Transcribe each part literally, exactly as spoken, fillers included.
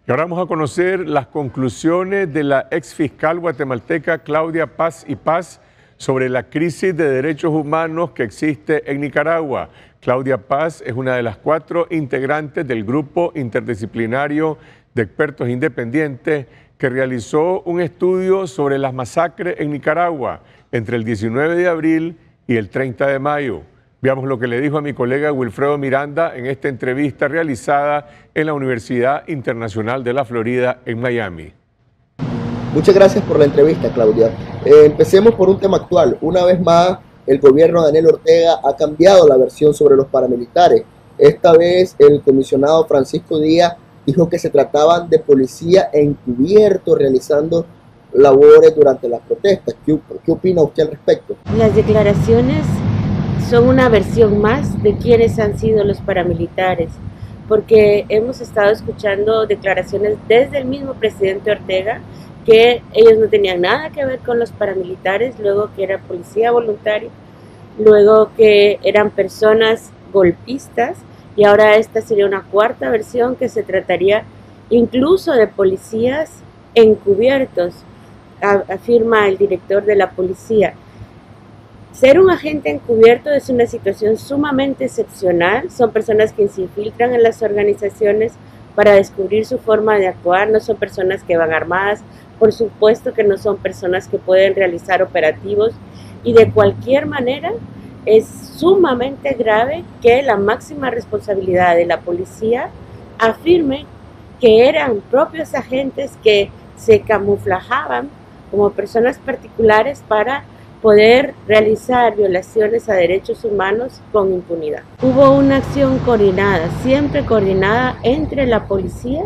Y ahora vamos a conocer las conclusiones de la exfiscal guatemalteca Claudia Paz y Paz sobre la crisis de derechos humanos que existe en Nicaragua. Claudia Paz es una de las cuatro integrantes del grupo interdisciplinario de expertos independientes que realizó un estudio sobre las masacres en Nicaragua entre el diecinueve de abril y el treinta de mayo. Veamos lo que le dijo a mi colega Wilfredo Miranda en esta entrevista realizada en la Universidad Internacional de la Florida en Miami. Muchas gracias por la entrevista, Claudia. Eh, empecemos por un tema actual. Una vez más, el gobierno de Daniel Ortega ha cambiado la versión sobre los paramilitares. Esta vez, el comisionado Francisco Díaz dijo que se trataban de policía encubierto realizando labores durante las protestas. ¿Qué, qué opina usted al respecto? Las declaraciones son una versión más de quiénes han sido los paramilitares, porque hemos estado escuchando declaraciones desde el mismo presidente Ortega que ellos no tenían nada que ver con los paramilitares, luego que era policía voluntaria, luego que eran personas golpistas, y ahora esta sería una cuarta versión que se trataría incluso de policías encubiertos, afirma el director de la policía. Ser un agente encubierto es una situación sumamente excepcional. Son personas que se infiltran en las organizaciones para descubrir su forma de actuar. No son personas que van armadas, por supuesto que no son personas que pueden realizar operativos, y de cualquier manera es sumamente grave que la máxima responsabilidad de la policía afirme que eran propios agentes que se camuflajaban como personas particulares para poder realizar violaciones a derechos humanos con impunidad. Hubo una acción coordinada, siempre coordinada entre la policía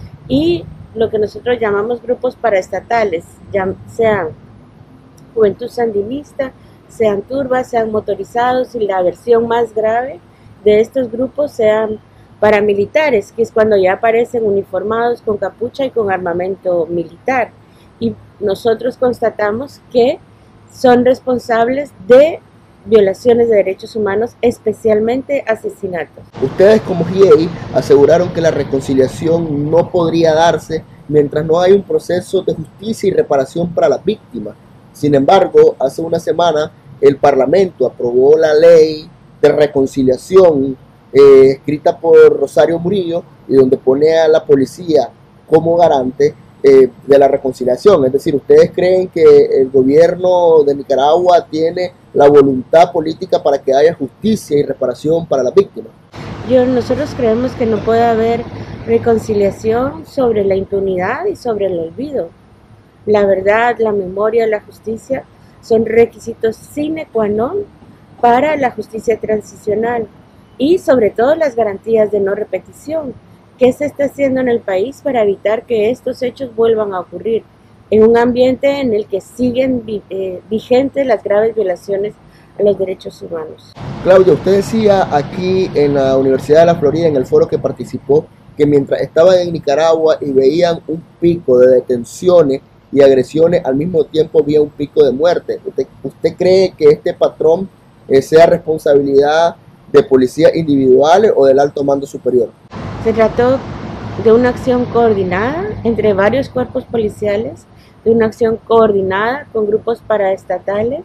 y lo que nosotros llamamos grupos paraestatales, ya sean Juventud Sandinista, sean turbas, sean motorizados, y la versión más grave de estos grupos sean paramilitares, que es cuando ya aparecen uniformados con capucha y con armamento militar. Y nosotros constatamos que son responsables de violaciones de derechos humanos, especialmente asesinatos. Ustedes como G I E I aseguraron que la reconciliación no podría darse mientras no hay un proceso de justicia y reparación para las víctimas. Sin embargo, hace una semana el Parlamento aprobó la ley de reconciliación eh, escrita por Rosario Murillo, y donde pone a la policía como garante Eh, de la reconciliación. Es decir, ¿ustedes creen que el gobierno de Nicaragua tiene la voluntad política para que haya justicia y reparación para las víctimas? Yo, nosotros creemos que no puede haber reconciliación sobre la impunidad y sobre el olvido. La verdad, la memoria, la justicia son requisitos sine qua non para la justicia transicional, y sobre todo las garantías de no repetición. ¿Qué se está haciendo en el país para evitar que estos hechos vuelvan a ocurrir en un ambiente en el que siguen eh, vigentes las graves violaciones a los derechos humanos? Claudia, usted decía aquí en la Universidad de la Florida, en el foro que participó, que mientras estaban en Nicaragua y veían un pico de detenciones y agresiones, al mismo tiempo había un pico de muerte. ¿Usted, usted cree que este patrón eh, sea responsabilidad de policías individuales o del alto mando superior? Se trató de una acción coordinada entre varios cuerpos policiales, de una acción coordinada con grupos paraestatales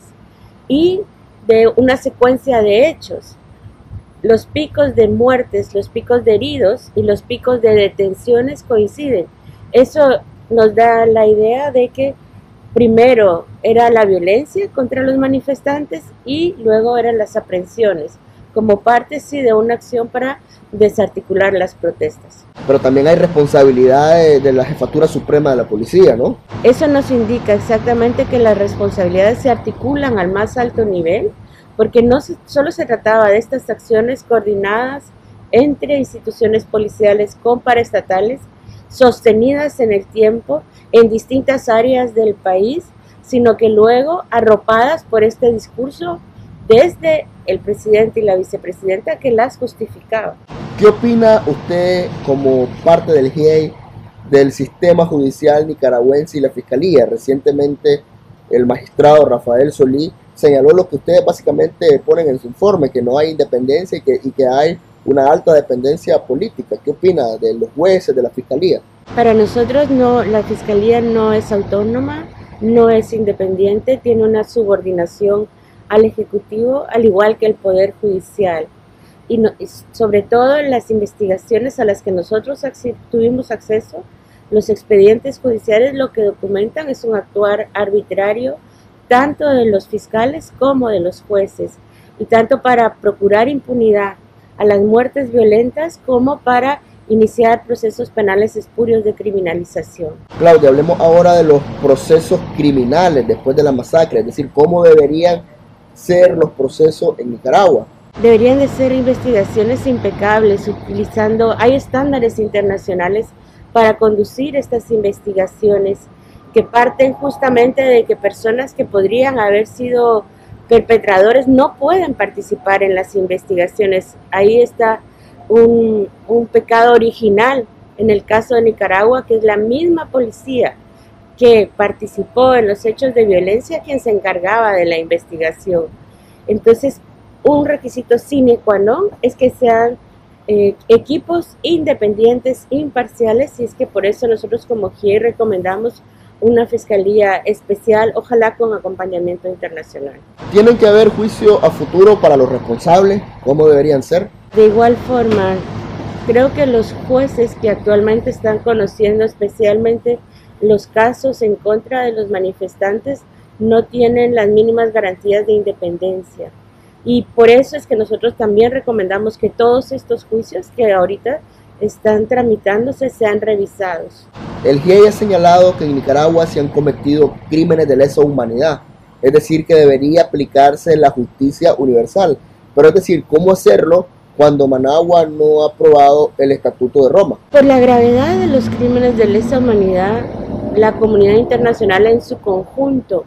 y de una secuencia de hechos. Los picos de muertes, los picos de heridos y los picos de detenciones coinciden. Eso nos da la idea de que primero era la violencia contra los manifestantes y luego eran las aprehensiones, como parte sí de una acción para desarticular las protestas. Pero también hay responsabilidad de, de la Jefatura Suprema de la Policía, ¿no? Eso nos indica exactamente que las responsabilidades se articulan al más alto nivel, porque no se, solo se trataba de estas acciones coordinadas entre instituciones policiales con paraestatales, sostenidas en el tiempo en distintas áreas del país, sino que luego arropadas por este discurso desde el presidente y la vicepresidenta que las justificaba. ¿Qué opina usted como parte del G I E I del sistema judicial nicaragüense y la fiscalía? Recientemente el magistrado Rafael Solí señaló lo que ustedes básicamente ponen en su informe, que no hay independencia y que, y que hay una alta dependencia política. ¿Qué opina de los jueces, de la fiscalía? Para nosotros no, la fiscalía no es autónoma, no es independiente, tiene una subordinación al Ejecutivo, al igual que el Poder Judicial. Y, no, y sobre todo las investigaciones a las que nosotros tuvimos acceso, los expedientes judiciales lo que documentan es un actuar arbitrario tanto de los fiscales como de los jueces, y tanto para procurar impunidad a las muertes violentas como para iniciar procesos penales espurios de criminalización. Claudia, hablemos ahora de los procesos criminales después de la masacre, es decir, cómo deberían ser los procesos en Nicaragua. Deberían de ser investigaciones impecables, utilizando, hay estándares internacionales para conducir estas investigaciones que parten justamente de que personas que podrían haber sido perpetradores no pueden participar en las investigaciones. Ahí está un, un pecado original en el caso de Nicaragua, que es la misma policía que participó en los hechos de violencia quien se encargaba de la investigación. Entonces, un requisito sine qua non es que sean eh, equipos independientes, imparciales, y es que por eso nosotros como G I E I recomendamos una fiscalía especial, ojalá con acompañamiento internacional. ¿Tienen que haber juicio a futuro para los responsables? ¿Cómo deberían ser? De igual forma, creo que los jueces que actualmente están conociendo especialmente los casos en contra de los manifestantes no tienen las mínimas garantías de independencia. Y por eso es que nosotros también recomendamos que todos estos juicios que ahorita están tramitándose sean revisados. El G I E I ha señalado que en Nicaragua se han cometido crímenes de lesa humanidad, es decir, que debería aplicarse la justicia universal. Pero es decir, ¿cómo hacerlo cuando Managua no ha aprobado el Estatuto de Roma? Por la gravedad de los crímenes de lesa humanidad, la comunidad internacional en su conjunto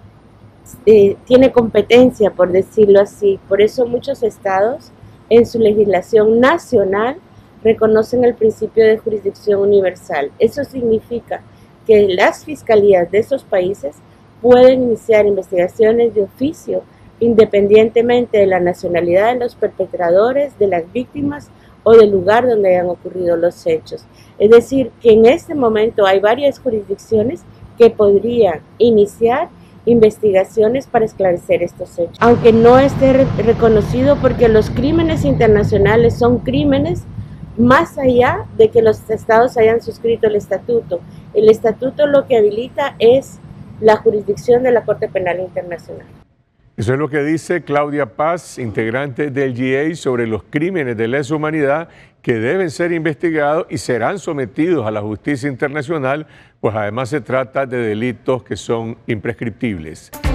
eh, tiene competencia, por decirlo así. Por eso muchos estados en su legislación nacional reconocen el principio de jurisdicción universal. Eso significa que las fiscalías de esos países pueden iniciar investigaciones de oficio independientemente de la nacionalidad de los perpetradores, de las víctimas o del lugar donde hayan ocurrido los hechos. Es decir, que en este momento hay varias jurisdicciones que podrían iniciar investigaciones para esclarecer estos hechos, aunque no esté re reconocido, porque los crímenes internacionales son crímenes más allá de que los estados hayan suscrito el estatuto. El estatuto lo que habilita es la jurisdicción de la Corte Penal Internacional. Eso es lo que dice Claudia Paz, integrante del G I E I, sobre los crímenes de lesa humanidad que deben ser investigados y serán sometidos a la justicia internacional, pues además se trata de delitos que son imprescriptibles.